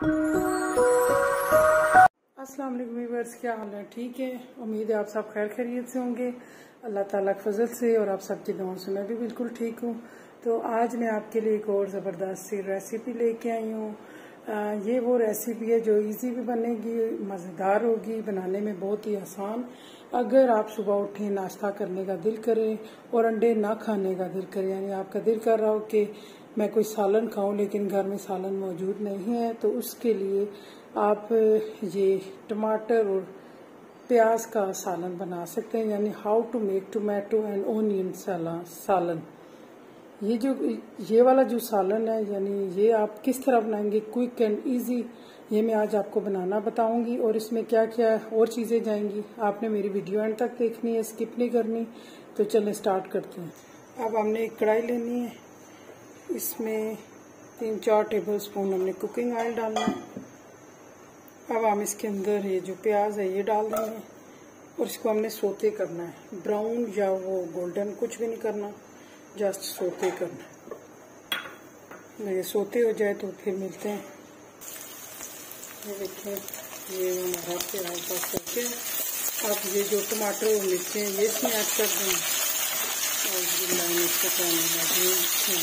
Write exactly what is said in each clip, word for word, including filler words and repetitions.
अस्सलाम वालेकुम व्यूअर्स, क्या हाल है? ठीक है, उम्मीद है आप सब खैर खैरियत से होंगे अल्लाह ताला के फजल से, और आप सबकी दुआओं से मैं भी बिल्कुल ठीक हूँ। तो आज मैं आपके लिए एक और ज़बरदस्त सी रेसिपी लेके आई हूँ। ये वो रेसिपी है जो इजी भी बनेगी, मज़ेदार होगी, बनाने में बहुत ही आसान। अगर आप सुबह उठें, नाश्ता करने का दिल करे और अंडे ना खाने का दिल करे, यानी आपका दिल कर रहा हो कि मैं कोई सालन खाऊं लेकिन घर में सालन मौजूद नहीं है, तो उसके लिए आप ये टमाटर और प्याज का सालन बना सकते हैं, यानी how to make tomato and onion salan. ये जो ये वाला जो सालन है, यानी ये आप किस तरह बनाएंगे क्विक एंड इजी, ये मैं आज आपको बनाना बताऊंगी। और इसमें क्या क्या और चीज़ें जाएंगी, आपने मेरी वीडियो एंड तक देखनी है, स्किप नहीं करनी। तो चलें स्टार्ट करते हैं। अब हमने एक कढ़ाई लेनी है, इसमें तीन चार टेबल स्पून हमने कुकिंग ऑयल डालना है। अब हम इसके अंदर ये जो प्याज है ये डाल देंगे और इसको हमने सोते करना है, ब्राउन या वो गोल्डन कुछ भी नहीं करना, जस्ट सोते करना है। ये सोते हो जाए तो फिर मिलते हैं। ये देखिए, ये हमारा प्याज का सोते। अब ये जो टमाटर और मिर्ची हैं ये इसमें ऐड कर देंगे और लाइन इसको पानी लगे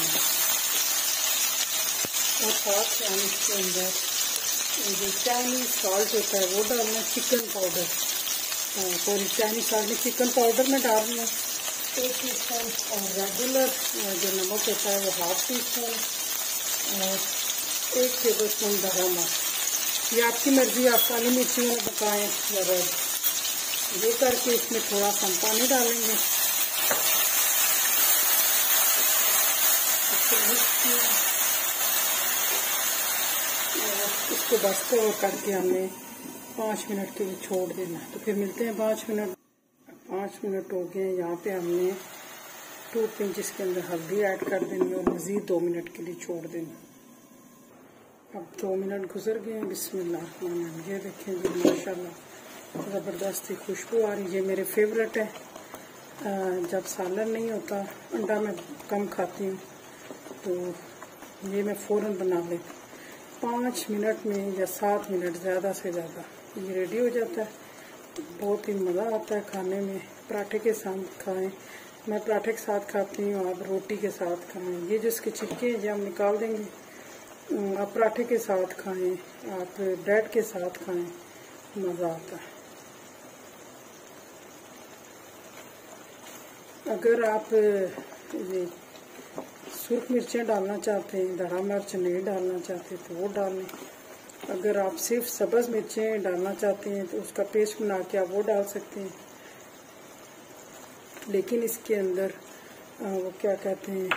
और साथ हम इसके अंदर जो चाइनीज सॉल्ट होता है वो डालना, chicken powder, sorry Chinese salt chicken powder में डाल रही हूँ एक टी स्पून, और रेगुलर जो नमक होता है वो हाफ टी स्पून, और एक टेबल स्पून धरा मिर्च। ये आपकी मर्जी, आप काली मिर्ची में बताएं या रेड। ये करके इसमें थोड़ा सा पानी डालेंगे, इसको बस कवर करके हमने पाँच मिनट के लिए छोड़ देना। तो फिर मिलते हैं पाँच मिनट। पाँच मिनट हो गए, यहाँ पे हमने टू पिंच इसके अंदर हल्दी ऐड कर देनी और मज़ीद दो मिनट के लिए छोड़ देना। अब दो मिनट गुजर गए हैं। बिस्मिल्लाह, ये देखें जी माशाल्लाह ज़बरदस्त खुशबू आ रही है। ये मेरे फेवरेट है, जब सालन नहीं होता, अंडा मैं कम खाती हूँ, तो ये मैं फ़ौरन बना लेती। पाँच मिनट में या सात मिनट ज़्यादा से ज़्यादा ये रेडी हो जाता है। बहुत ही मज़ा आता है खाने में। पराठे के साथ खाएं, मैं पराठे के साथ खाती हूँ, आप रोटी के साथ खाएं। ये जो इसके छिलके हैं ये हम निकाल देंगे, आप पराठे के साथ खाएं, आप ब्रेड के साथ खाएं, मज़ा आता है। अगर आप ये सुर्ख मिर्चें डालना चाहते हैं, धड़ा मिर्च नहीं डालना चाहते तो वो डाल लें। अगर आप सिर्फ सब्ज़ मिर्चें डालना चाहते हैं तो उसका पेस्ट बना के आप वो डाल सकते हैं। लेकिन इसके अंदर वो क्या कहते हैं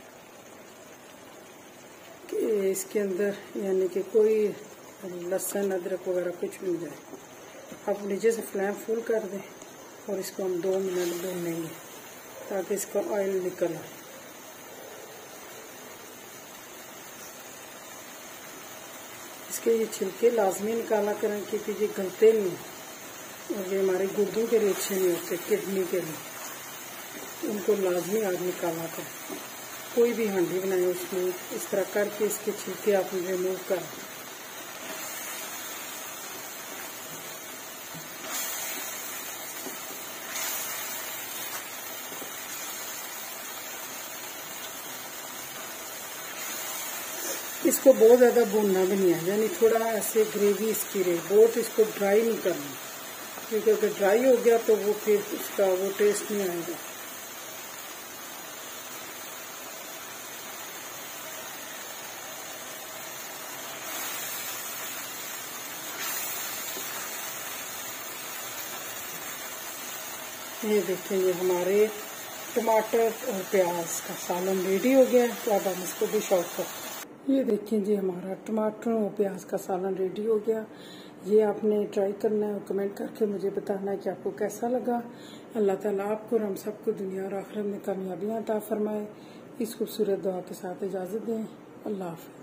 कि इसके अंदर यानी कि कोई लहसुन अदरक वगैरह कुछ भी नहीं जाए। आप नीचे से फ्लेम फुल कर दें और इसको हम दो मिनट भूनेंगे ताकि इसका ऑयल निकल आए। इसके ये छिलके लाजमी निकाला करें क्योंकि ये गलते नहीं और ये हमारे गुर्दों के लिए अच्छे नहीं होते, किडनी के लिए, उनको लाजमी आज निकाला करें। कोई भी हांडी बनाए उसमें इस तरह करके इसके छिलके आप रिमूव करें। इसको बहुत ज़्यादा भूनना भी नहीं है, यानी थोड़ा ऐसे ग्रेवी इसकी रहे, बहुत इसको ड्राई नहीं करना, क्योंकि अगर ड्राई हो गया तो वो फिर उसका वो टेस्ट नहीं आएगा। ये देखिए, ये हमारे टमाटर और प्याज का सालन रेडी हो गया है। तो अब हम इसको डिश आउट करते हैं। ये देखिए जी, हमारा टमाटर और प्याज का सालन रेडी हो गया। ये आपने ट्राई करना है और कमेंट करके मुझे बताना है कि आपको कैसा लगा। अल्लाह ताला आपको और हम सबको दुनिया और आखिरत में कामयाबियाँ अता फरमाए। इस खूबसूरत दुआ के साथ इजाज़त दें। अल्लाह हाफ़िज़।